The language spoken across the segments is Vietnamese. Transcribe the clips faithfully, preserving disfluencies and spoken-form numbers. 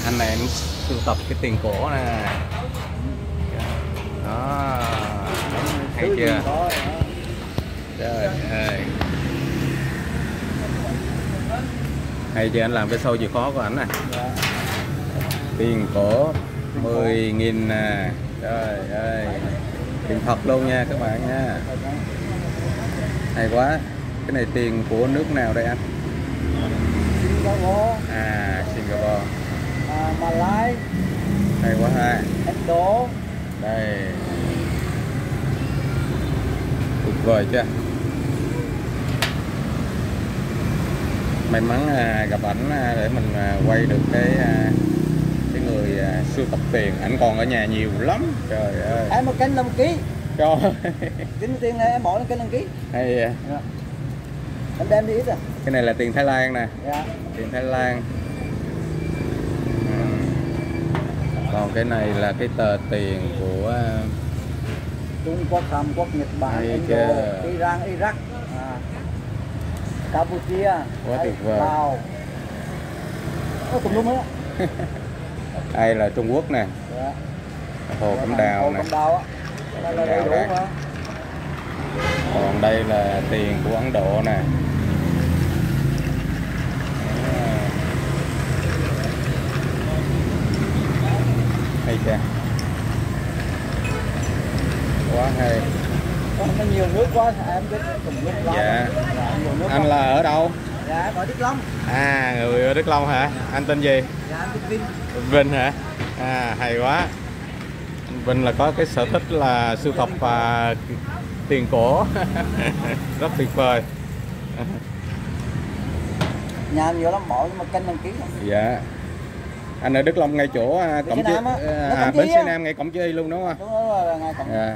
Anh này em sưu tập cái tiền cổ nè. Đó, hay chưa? Trời ơi, hay chưa? Anh làm cái sâu chịu khó của ảnh nè. Tiền cổ mười nghìn nè. Trời ơi, tiền thật luôn nha các bạn nha. Hay quá. Cái này tiền của nước nào đây anh? Singapore. À, Singapore. À, Malai. Hay quá ha. Ấn-Độ. Đây. Tuyệt vời chưa? May mắn à, gặp ảnh à, để mình à, quay được cái à, cái người à, sưu tập tiền. Ảnh còn ở nhà nhiều lắm. Trời ơi. Em một cân năm ký. Trời. Tính tiền này em bỏ lên cân năm ký. Hay à. Dạ. Em đem đi ít à. Cái này là tiền Thái Lan nè. Dạ. Tiền Thái Lan. Còn cái này là cái tờ tiền của Trung Quốc, Hàn Quốc, Nhật Bản, Ấn Độ, Iran, Iraq, à, Campuchia, quá tuyệt vời. Lào. Nó cùng luôn hết. Đây là Trung Quốc nè. Dạ. Hồ Cẩm Đào nè. Hồ Cẩm Đào á. Đây là đầy đủ hả? Còn đây là tiền của Ấn Độ nè. Hay chưa? Quá hay. Nó nhiều nước quá em biết cùng lúc đó. Dạ. Dạ, nhiều nước Anh quá. là ở đâu? Dạ em ở Đức Long. À, người ở Đức Long hả? Anh tên gì? Dạ em tên Vinh. Vinh hả? À, hay quá. Anh Vinh là có cái sở thích là sưu tập và tiền cổ. Rất tuyệt vời. Nhà nhiều lắm, bỏ nhưng mà cân đăng ký không? Dạ. Anh ở Đức Long ngay chỗ à, cổng Nam á. à, bến xe Nam ngay cổng chơi luôn đúng không? Đúng đó là ngay cổng. Dạ.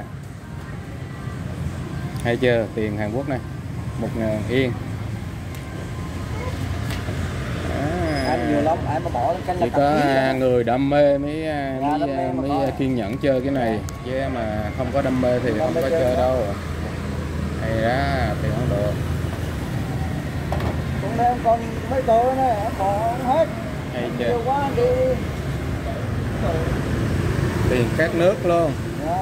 Hay chưa? Tiền Hàn Quốc này một ngàn yên. À, Em nhiều lắm, em mà bỏ lên cân là chỉ có à. người đam mê mới Dạ, mới, đam mê mới mới kiên nhẫn chơi cái này, chứ mà không có đam mê thì không, không có chơi đâu. Hay đó, tiền Ấn Độ. Cũng đây em còn mấy tờ này, em bỏ hết. Hay chưa? Nhiều quá đi. Tiền các nước luôn. Dạ.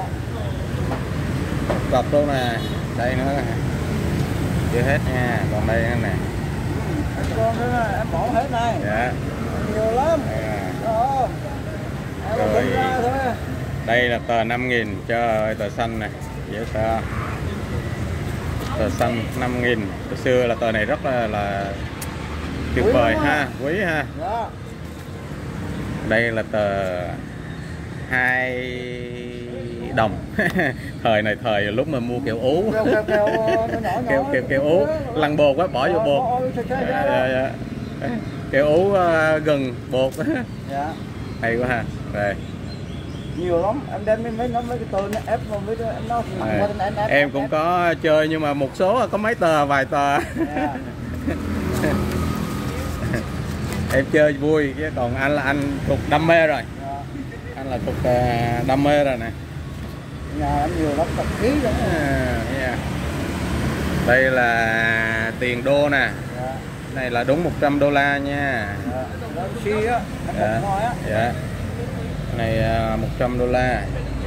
Cọc luôn nè. Đây nữa nè. Chưa hết nha, còn đây nữa nè. Em còn nữa nè, em bỏ hết này. Dạ. Nhiều lắm. À. Đó. Em Rồi. rồi. Ra thôi. Đây là tờ năm nghìn, trời ơi tờ xanh nè, dễ sợ. Tờ xanh năm nghìn, hồi xưa là tờ này rất là, là tuyệt Quý vời ha. ha, quý ha. Dạ. Đây là tờ hai đồng. Thời này thời lúc mà mua kẹo ú. Kẹo kẹo kẹo nhỏ nhỏ. Kẹo kẹo kẹo ú, lăn bột quá, bỏ vô bột. Dạ, dạ, dạ. Kẹo ú uh, gừng bột. Dạ. Hay quá ha. Rồi. Nhiều lắm, em đem mấy mấy nó mấy cái tờ nó ép vào mấy cái em nó À, em, em, em cũng có chơi nhưng mà một số có mấy tờ, vài tờ. Yeah. Em chơi vui chứ còn anh là anh thuộc đam mê rồi. Yeah. Anh là thuộc uh, đam mê rồi nè. Nhà em nhiều lắm, tập ký lắm. À, yeah. Đây là tiền đô nè. Yeah. Này là đúng một trăm đô la nha. Yeah. Xi á, Dạ. á. Dạ. Này uh, một trăm đô la.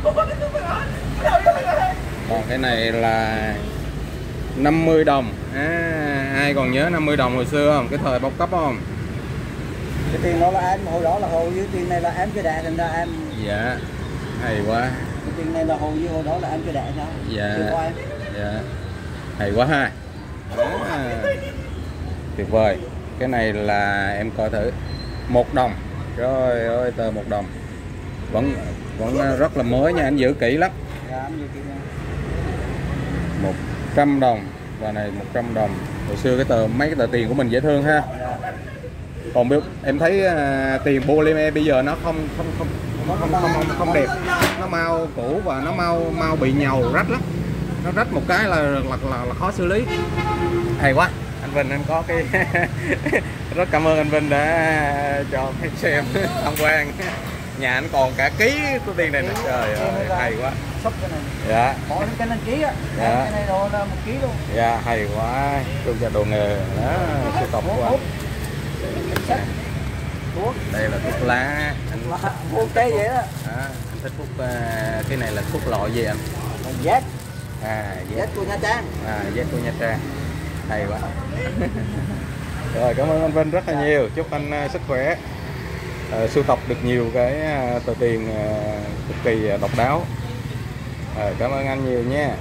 Còn cái này là năm mươi đồng. À, ai còn nhớ năm mươi đồng hồi xưa không? Cái thời bao cấp không? Cái tiền đó là em, hồi đó là hồi với tiền này là em chưa đẻ thành ra em. Dạ. Hay quá. Cái tiền này là hồi với hồi đó là em chưa đẻ sao? Dạ. Chưa qua em. Dạ. Hay quá ha. À, tuyệt vời. Cái này là em coi thử. Một đồng. Trời ơi, tờ một đồng. Vẫn vẫn rất là mới nha, anh giữ kỹ lắm. Dạ, em giữ kỹ nha. một trăm đồng và này một trăm đồng. Hồi xưa cái tờ mấy cái tờ tiền của mình dễ thương ha. Dạ. Còn em thấy uh, tiền polymer bây giờ nó không không không không không không, không, không đẹp, nó mau cũ và nó mau mau bị nhàu rách lắm, nó rách một cái là là, là, là khó xử lý. Hay quá anh Vinh, em có cái rất cảm ơn anh Vinh đã cho cái xem tham quan. Nhà anh còn cả ký của tiền này nữa, trời ơi hay quá. Sốc cái này. Dạ. Bỏ lên cái đăng ký á. Dạ. Cái này đồ là một ký luôn. Dạ hay quá, chung cho đồ nghề đó, sưu tập quá. thuốc. Đây là thuốc lá. Anh Là mua cây vậy đó. à, anh thích thuốc uh, cái này là thuốc loại gì anh? Z. À, Z của Nha Trang. À, Z của Nha Trang. Hay quá. Rồi, cảm ơn anh Vinh rất là nhiều. Chúc anh uh, sức khỏe. Uh, sưu tập được nhiều cái uh, tờ tiền uh, cực kỳ uh, độc đáo. Rồi, cảm ơn anh nhiều nha.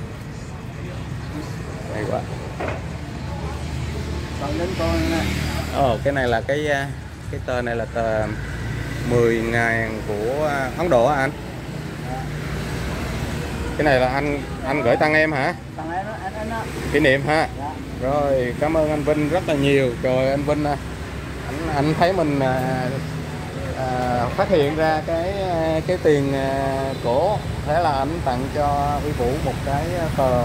Hay quá. Còn đến con này. Ồ, cái này là cái uh, cái tờ này là tờ mười ngàn của uh, Ấn Độ hả anh? Cái này là anh anh gửi tặng em hả? Tặng em đó, anh anh đó. Kỷ niệm ha. Dạ. Rồi, cảm ơn anh Vinh rất là nhiều. Rồi anh Vinh anh anh thấy mình à, à, phát hiện ra cái cái tiền à, cổ, thế là anh tặng cho Uy Vũ một cái tờ,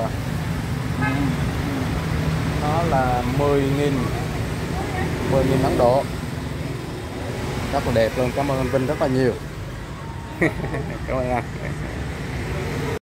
nó là mười nghìn mười nghìn Ấn Độ, rất là đẹp luôn. Cảm ơn anh Vinh rất là nhiều. Cảm ơn anh.